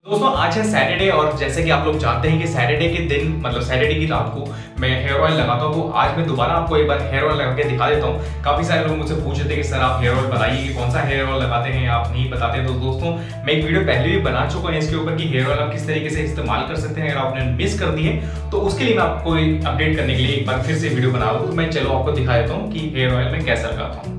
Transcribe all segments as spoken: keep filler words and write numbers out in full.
दोस्तों आज है सैटरडे और जैसे कि आप लोग जानते हैं कि सैटरडे के दिन मतलब सैटरडे की रात को मैं हेयर ऑयल लगाता हूँ। तो आज मैं दोबारा आपको एक बार हेयर ऑयल लगा के दिखा देता हूँ। काफी सारे लोग मुझसे पूछ रहे थे कि सर आप हेयर ऑयल बताइए कि कौन सा हेयर ऑयल लगाते हैं, आप नहीं बताते। तो दोस्तों मैं एक वीडियो पहले भी बना चुका हूँ इसके ऊपर कि हेयर ऑयल आप किस तरीके से इस्तेमाल कर सकते हैं। अगर आपने मिस कर दी है तो उसके लिए मैं आपको अपडेट करने के लिए एक बार फिर से वीडियो बना रहा हूँ। तो मैं चलो आपको दिखा देता हूँ कि हेयर ऑयल मैं कैसे लगाता हूँ।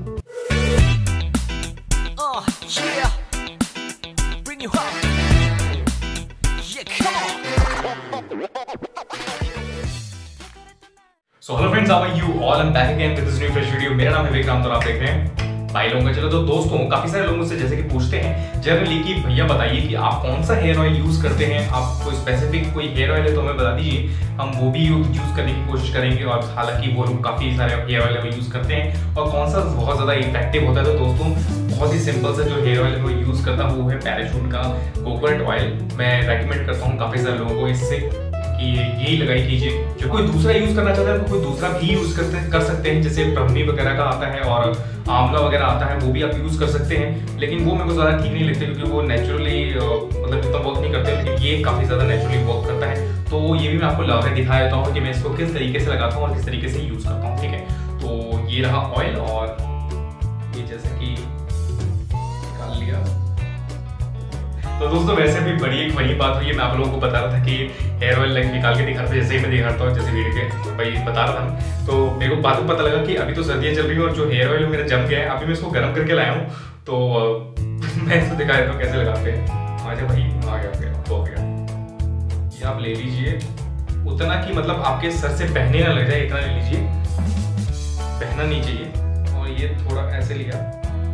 So hello friends, how are you all? I am back again with this new fresh video. मेरा नाम है विक्रांत और आप देख रहे हैं भाई लोगों का चलो। तो दोस्तों काफी सारे लोग मुझसे जैसे कि पूछते हैं जनरली कि भैया बताइए कि आप कौन सा हेयर ऑयल यूज करते हैं, आप कोई स्पेसिफिक कोई हेयर ऑयल है तो हमें बता दीजिए, हम वो भी यूज करने की कोशिश करेंगे। और हालांकि वो लोग काफी सारे हेयर ऑयल यूज करते हैं और कौन सा बहुत ज्यादा इफेक्टिव होता है। तो दोस्तों बहुत ही सिंपल सा जो हेयर ऑयल है वो यूज करता हूँ वो है पैराशूट का कोकोनट ऑयल। मैं रेकमेंड करता हूँ काफी सारे लोगों को इससे कि यही लगाई कीजिए। जो कोई दूसरा यूज करना चाहता है तो कोई दूसरा भी यूज करते कर सकते हैं, जैसे ब्रह्मी वगैरह का आता है और आंवला वगैरह आता है, वो भी आप यूज कर सकते हैं। लेकिन वो मेरे को ज्यादा ठीक नहीं लगते क्योंकि वो नेचुरली मतलब इतना वर्क नहीं करते, लेकिन ये काफी ज्यादा नेचुरली वर्क करता है। तो ये भी मैं आपको लगा के दिखा देता हूँ कि मैं इसको किस तरीके से लगाता हूँ और किस तरीके से यूज करता हूँ। ठीक है, तो ये रहा ऑयल और ये जैसे कि निकाल लिया। तो दोस्तों वैसे भी बड़ी एक बड़ी बात हुई है, मैं आप लोगों को बता रहा था कि हेयर ऑयल निकाल के दिखाता, जैसे ही मैं दिखाता हूँ जैसे वीडियो के भाई बता रहा था। तो मेरे को बाद में पता लगा कि अभी तो सर्दियाँ चल रही हैं और जो हेयर ऑयल मेरा जम गया है, अभी मैं इसको गर्म करके लाया हूँ। तो मैं इसको दिखा देता हूँ कैसे लगाते हैं। आजा भाई, आ गया गया हो गया। ये आप ले लीजिए उतना कि मतलब आपके सर से बहने ना लग जाए, इतना ले लीजिए, बहना नहीं चाहिए। और ये थोड़ा ऐसे लिया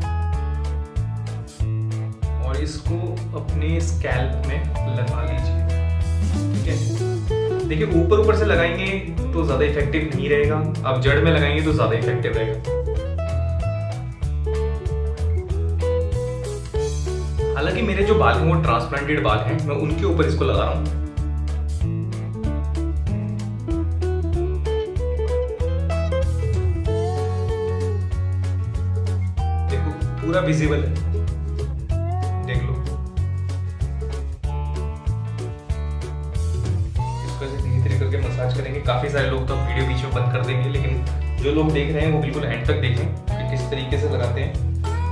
और इसको अपने स्कैल्प में लगा लीजिए। ठीक है, देखिए ऊपर ऊपर से लगाएंगे तो ज्यादा इफेक्टिव नहीं रहेगा, अब जड़ में लगाएंगे तो ज्यादा इफेक्टिव रहेगा। हालांकि मेरे जो बाल हैं वो ट्रांसप्लांटेड बाल हैं, मैं उनके ऊपर इसको लगा रहा हूं। देखो पूरा विजिबल है, देख लो। इसको ऐसे धीरे धीरे करके मसाज करेंगे। काफी सारे लोग तो वीडियो बीच में बंद कर देंगे, लेकिन जो लोग देख रहे हैं वो बिल्कुल एंड तक देखें कि किस तरीके से लगाते हैं।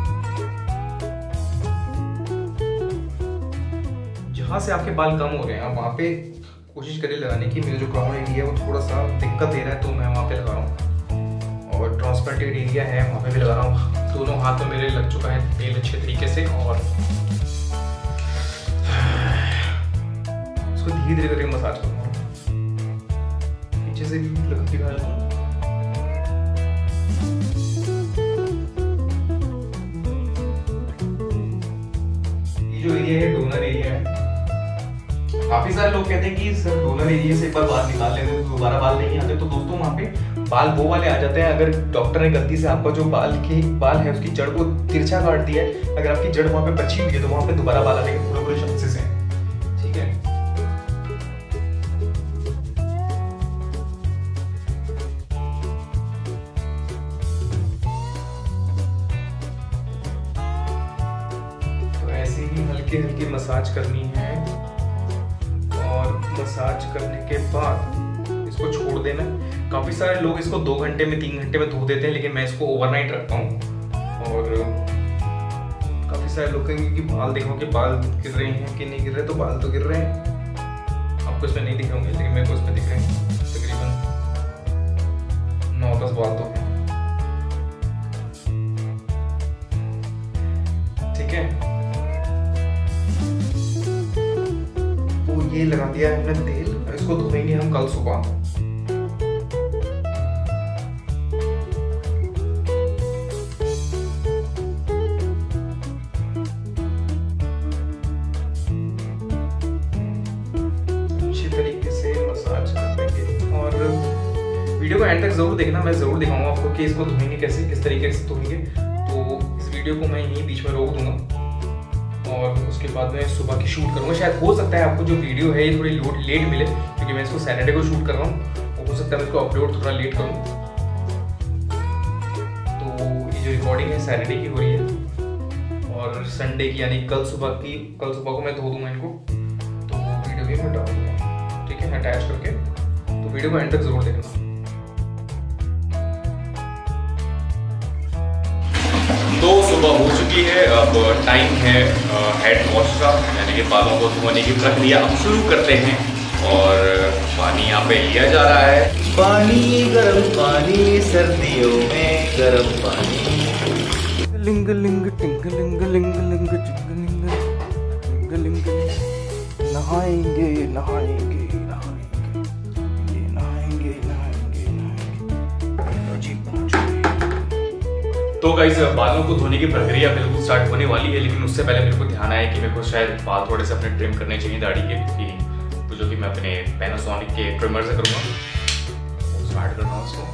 जहां से आपके बाल कम हो रहे हैं वहां पे कोशिश करिए लगाने की। मेरा जो क्राउन एरिया है वो थोड़ा सा दिक्कत दे रहा है तो मैं वहां पे लगा रहा हूँ, और ट्रांसप्लांटेड एरिया है वहां पे भी लगा रहा हूँ। दोनों हाथ में मेरे लग चुका है तेल अच्छे तरीके से, और इसको धीरे धीरे करके मसाज करूंगा। पीछे से भी लगा दिखा रहा हूँ। ये जो एरिया है डोनर एरिया है। काफी सारे लोग कहते हैं कि सर डोनर एरिया से एक बार बाल निकाल लेते तो दोबारा बाल नहीं आते। तो दोस्तों वहां पे बाल वो वाले आ जाते हैं अगर डॉक्टर ने गलती से आपका जो बाल की बाल है उसकी जड़ को तिरछा काट दिया है। अगर आपकी जड़ वहां पे बची हुई है तो वहां पे दोबारा बाल आने के पूरे पूरे चांसेस हैं। ठीक है, तो ऐसे ही हल्के हल्के मसाज करनी है और मसाज करने के बाद इसको छोड़ देना। काफी सारे लोग इसको दो घंटे में तीन घंटे में धो देते हैं, लेकिन मैं इसको ओवरनाइट रखता हूँ। और काफी सारे लोग कहेंगे कि बाल देखो कि बाल गिर रहे हैं कि नहीं गिर रहे। तो बाल तो गिर रहे हैं, आपको इसमें नहीं दिख होंगे लेकिन मेरे को इसमें दिख रहे हैं। तकरीबन नौ दस बाल तो हैं। ठीक है, तो ये लगा दिया है हमने तेल, इसको धोएंगे हम कल सुबह। अच्छी तरीके से मसाज कर देंगे और वीडियो को एंड तक जरूर देखना। मैं जरूर दिखाऊंगा आपको कि इसको धोएंगे कैसे, किस तरीके से धोएंगे। तो इस वीडियो को मैं यहीं बीच में रोक दूंगा और उसके बाद मैं सुबह की शूट करूंगा। शायद हो सकता है आपको जो वीडियो है ये थोड़ी लेट मिले क्योंकि मैं इसको सैटरडे को शूट कर रहा हूँ। हो सकता है मैं इसको अपलोड थोड़ा लेट करूँ। तो ये जो रिकॉर्डिंग है सैटरडे की हो रही है और संडे की यानी कल सुबह की कल सुबह को मैं धो दूंगा इनको। हैं अटैच करके, तो वीडियो को एंड तक जरूर देखना। तो सुबह हो चुकी है, अब टाइम है हेड वॉश का, यानी कि बालों को धोने की प्रक्रिया अब शुरू करते हैं। और पानी यहाँ पे लिया जा रहा है, पानी गर्म पानी सर्दियों में गर्म पानी। लिंग लिंग टिंग लिंग लिंग लिंग जिंग लिंग लिंग लिंग नहाएंगे नहाएंगे नहाएंगे नहाएंगे नहाएंगे नहाएंगे जी पहुंच गए। तो गाइस बालों को धोने की प्रक्रिया बिल्कुल स्टार्ट होने वाली है, लेकिन उससे पहले मेरे को ध्यान आया कि मेरे को शायद बाल थोड़े से अपने ट्रिम करने चाहिए दाढ़ी के, कि तो जो कि मैं अपने पैनासोनिक के ट्रिमर से करूँगा। स्टार्ट कर रहा हूँ उसको।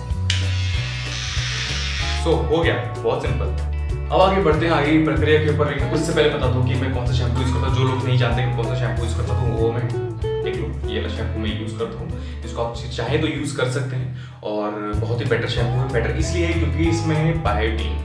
सो so, हो गया, बहुत सिंपल। अब आगे बढ़ते हैं आगे की प्रक्रिया के ऊपर। उससे पहले बता दूं कि मैं कौन सा शैम्पू यूज करता हूँ। जो लोग नहीं जानते कि कौन सा शैम्पू यूज करता हूँ, वो मैं देख लो, ये वाला शैम्पू मैं यूज करता हूँ। इसको आप चाहे तो यूज कर सकते हैं, और बहुत ही बेटर शैम्पू है। बेटर इसलिए है क्योंकि इसमें बायोटीन,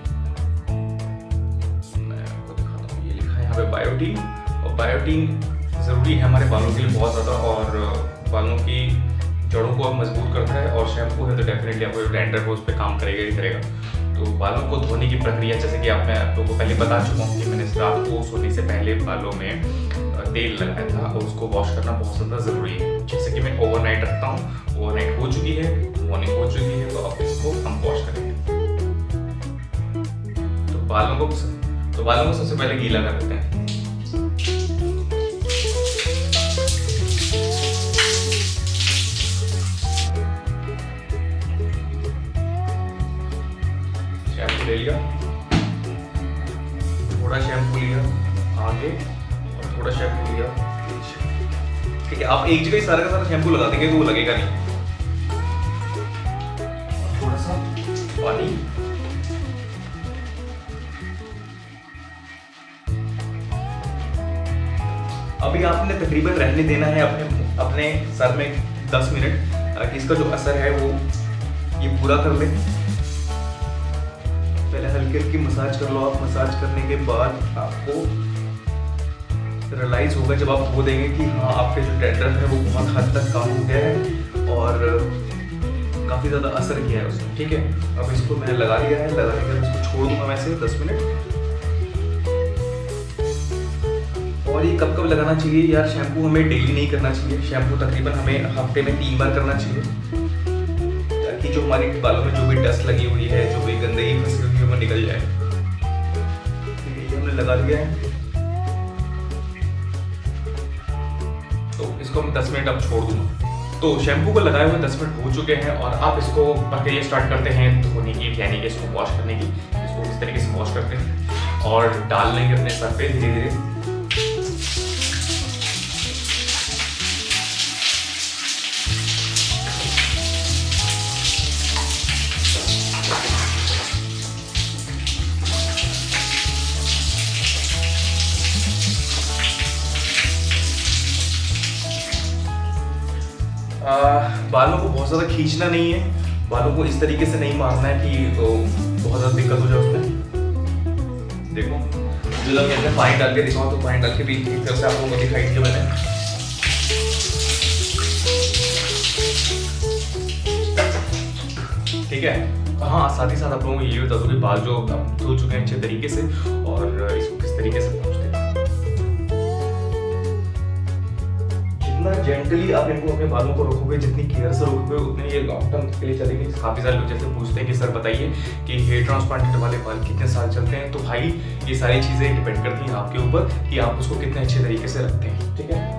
मैं आपको दिखाता हूँ, ये लिखा है यहाँ पे बायोटीन। और बायोटीन जरूरी है हमारे बालों के लिए बहुत ज्यादा, और बालों की जड़ों को मजबूत करता है। और शैम्पू है तो डेफिनेटली आपको डैंड्रफ है उस पर काम करेगा ही करेगा। तो बालों को धोने की प्रक्रिया, जैसे कि आप मैं आप लोगों को पहले बता चुका हूँ कि मैंने रात को सोने से पहले बालों में तेल लगाया था, और उसको वॉश करना बहुत ज़्यादा ज़रूरी है। जैसे कि मैं ओवरनाइट रखता हूँ, ओवरनाइट हो चुकी है, मॉर्निंग हो चुकी है, तो अब इसको हम वॉश करेंगे। तो बालों को तो बालों को सबसे पहले गीला कर देते हैं। ले लिया, थोड़ा शैम्पू लिया आगे, और थोड़ा शैम्पू लिया पीछे। ठीक है, आप एक जगह सारा का सारा शैम्पू लगा देंगे तो वो लगेगा नहीं। थोड़ा सा पानी, अभी आपने तकरीबन रहने देना है अपने अपने सर में दस मिनट, ताकि इसका जो असर है वो ये पूरा कर ले। पहले हल्की हल्की मसाज कर लो आप। मसाज करने के बाद आपको रियलाइज होगा जब आप धो देंगे कि हाँ, आपके जो डैंड्रफ है वो बहुत हद तक कम हो गया है और काफ़ी ज़्यादा असर किया है उसने। ठीक है, अब इसको मैंने लगा लिया है। लगाने के बाद इसको छोड़ दूंगा वैसे दस मिनट। और ये कब कब लगाना चाहिए यार? शैम्पू हमें डेली नहीं करना चाहिए। शैम्पू तकरीबन हमें हफ्ते में तीन बार करना चाहिए, ताकि जो हमारे बालों में जो भी डस्ट लगी हुई है, जो भी गंदगी फंसी हुई है, वो निकल जाए। ठीक है, ये हमने लगा लिया है। तो इसको हम दस मिनट अब छोड़ दूंगा। तो शैम्पू को लगाए हुए दस मिनट हो चुके हैं, और आप इसको प्रक्रिया स्टार्ट करते हैं धोने की, यानी कि इसको वॉश करने की। इसको इस तरीके से वॉश करते हैं और डाल लेंगे अपने सर पे धीरे धीरे। आ, बालों को बहुत ज़्यादा खींचना नहीं है, बालों को इस तरीके से नहीं मारना है कि तो बहुत ज़्यादा दिक्कत हो जाए उसमें। देखो, जो लोग कहते हैं पानी डाल के दिखाओ, तो पानी डाल के भी एक तरह से आप लोगों को दिखाई दिया मैंने। ठीक है, हाँ, साथ ही साथ आप लोगों को ये बता दो कि बाल जो धो चुके हैं अच्छे तरीके से, और इसको किस तरीके से पहुँचते हैं। जितना जेंटली आप इनको अपने बालों को रखोगे, जितनी केयर से रखोगे, उतने ये लॉन्ग टर्म के लिए चलेंगे। काफी सारे लोग जैसे पूछते हैं कि सर बताइए कि हेयर ट्रांसप्लांटेड वाले बाल कितने साल चलते हैं। तो भाई ये सारी चीजें डिपेंड करती हैं आपके ऊपर कि आप उसको कितने अच्छे तरीके से रखते हैं। ठीक है,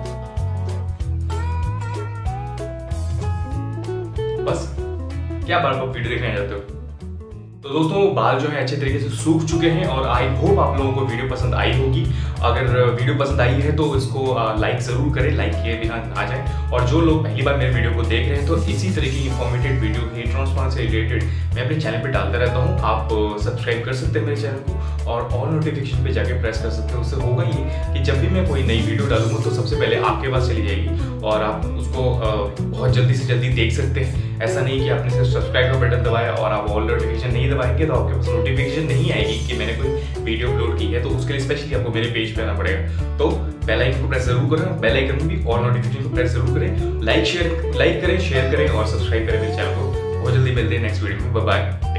बस क्या बाल को वीडियो देखने जाते हो। तो दोस्तों, बाल जो है अच्छे तरीके से सूख चुके हैं, और आई होप आप लोगों को वीडियो पसंद आई होगी। अगर वीडियो पसंद आई है तो इसको लाइक ज़रूर करें, लाइक किए बिना आ जाए। और जो लोग पहली बार मेरे वीडियो को देख रहे हैं, तो इसी तरह की इंफॉर्मेटिव वीडियो हेयर ट्रांसप्लांट से रिलेटेड मैं अपने चैनल पे डालता रहता हूँ। आप सब्सक्राइब कर सकते हैं मेरे चैनल को, और ऑल नोटिफिकेशन पे जाके प्रेस कर सकते हैं। उससे होगा ये कि जब भी मैं कोई नई वीडियो डालूंगा तो सबसे पहले आपके पास चली जाएगी, और आप उसको बहुत जल्दी से जल्दी देख सकते हैं। ऐसा नहीं कि आपने सिर्फ सब्सक्राइब का बटन दबाया और आप ऑल नोटिफिकेशन नहीं दबाएंगे तो आपके पास नोटिफिकेशन नहीं आएगी कि मैंने कोई वीडियो अपलोड की है। तो उसके लिए स्पेशली आपको मेरे पेज पे आना पड़ेगा। तो बेल आइकन को प्रेस जरूर करें, बेल आइकन में भी और नोटिफिकेशन को प्रेस जरूर करें। लाइक शेयर लाइक करें, शेयर करें और सब्सक्राइब करें मेरे चैनल को। बहुत जल्दी मिलते हैं नेक्स्ट वीडियो में। Bye bye.